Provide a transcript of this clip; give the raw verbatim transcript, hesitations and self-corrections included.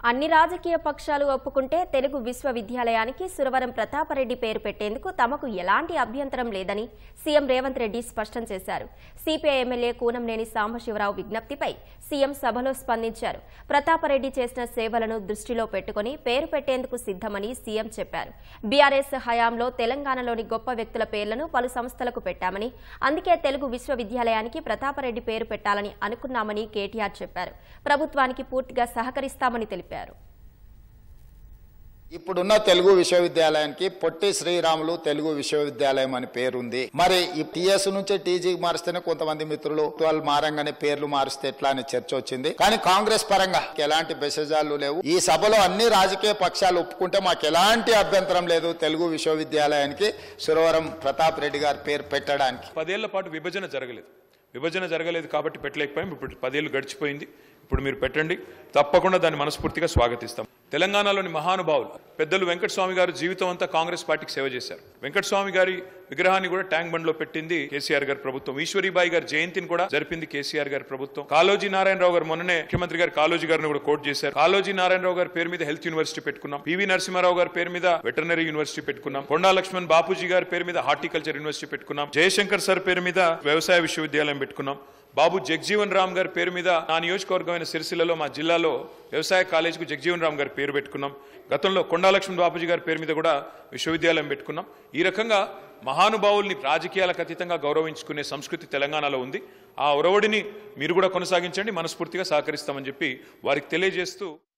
అన్ని రాజకీయ పక్షాలు ఒప్పుకుంటే తెలుగు విశ్వవిద్యాలయానికి సురవరం ప్రతాపరెడ్డి పేరు పెట్టేందుకు తమకు ఎలాంటి అభ్యంతరం లేదని సీఎం రేవంత్ రెడ్డి స్పష్టం చేశారు. సిపిఐ ఎమ్మెల్యే కూనంనేని సాంబశివరావు విజ్ఞప్తిపై సీఎం సభలో స్పందించారు. ప్రతాపరెడ్డి చేసిన సేవలను దృష్టిలో పెట్టుకుని పేరు పెట్టేందుకు సిద్దమని సీఎం చెప్పారు. బీఆర్ఎస్ హయాంలో తెలంగాణలోని గొప్ప వ్యక్తుల పేర్లను పలు సంస్థలకు పెట్టామని, అందుకే తెలుగు విశ్వవిద్యాలయానికి ప్రతాపరెడ్డి పేరు పెట్టాలని అనుకున్నామని కేటీఆర్ చెప్పారు. ప్రభుత్వానికి పూర్తిగా సహకరిస్తామని తెలిపారు. ఇప్పుడున్న తెలుగు విశ్వవిద్యాలయానికి పొట్టి శ్రీరాములు తెలుగు విశ్వవిద్యాలయం అని పేరుంది. మరి ఈ టీఎస్ నుంచి టీజీకి మారిస్తేనే కొంతమంది మిత్రులు వాళ్ళు మారంగానే పేర్లు మారిస్తే ఎట్లా అనే చర్చ వచ్చింది. కానీ కాంగ్రెస్ పరంగా ఎలాంటి మెసేజాలు లేవు. ఈ సభలో అన్ని రాజకీయ పక్షాలు ఒప్పుకుంటే మాకు ఎలాంటి అభ్యంతరం లేదు తెలుగు విశ్వవిద్యాలయానికి సురవరం ప్రతాప్ రెడ్డి గారి పేరు పెట్టడానికి. పదేళ్ల పాటు విభజన జరగలేదు విభజన జరగలేదు కాబట్టి పెట్టలేకపోయాం. ఇప్పుడు పదేళ్లు గడిచిపోయింది. ఇప్పుడు మీరు పెట్టండి, తప్పకుండా దాన్ని మనస్ఫూర్తిగా స్వాగతిస్తాం. తెలంగాణలోని మహానుభావులు పెద్దలు వెంకటస్వామి గారు జీవితం అంతా కాంగ్రెస్ పార్టీకి సేవ చేశారు. వెంకటస్వామి గారి విగ్రహాన్ని కూడా ట్యాంక్ బండ్ లో పెట్టింది కేసీఆర్ గారి ప్రభుత్వం. ఈశ్వరీబాయి గారి జయంతిని కూడా జరిపింది కేసీఆర్ గారి ప్రభుత్వం. కాళోజీ నారాయణరావు గారు మొన్ననే ముఖ్యమంత్రి గారు కాళోజీ గారిని కూడా కోట్ చేశారు. కాళోజీ నారాయణరావు గారి పేరు మీద హెల్త్ యూనివర్సిటీ పెట్టుకున్నాం. పివి నరసింహారావు గారి పేరు మీద వెటర్నరీ యూనివర్సిటీ పెట్టుకున్నాం. కొండా లక్ష్మణ్ బాపూజీ గారి పేరు మీద హార్టికల్చర్ యూనివర్సిటీ పెట్టుకున్నాం. జయశంకర్ సార్ పేరు మీద వ్యవసాయ విశ్వవిద్యాలయం పెట్టుకున్నాం. బాబు జగ్జీవన్ రామ్ గారి పేరు మీద నా నియోజకవర్గమైన సిరిసిల్లలో మా జిల్లాలో వ్యవసాయ కాలేజీకు జగ్జీవన్ రామ్ గారి పేరు పెట్టుకున్నాం. గతంలో కొండా లక్ష్మణ్ బాపూజీ గారి పేరు మీద కూడా విశ్వవిద్యాలయం పెట్టుకున్నాం. ఈ రకంగా మహానుభావుల్ని రాజకీయాలకు అతీతంగా గౌరవించుకునే సంస్కృతి తెలంగాణలో ఉంది. ఆ ఒరవడిని మీరు కూడా కొనసాగించండి, మనస్ఫూర్తిగా సహకరిస్తామని చెప్పి వారికి తెలియజేస్తూ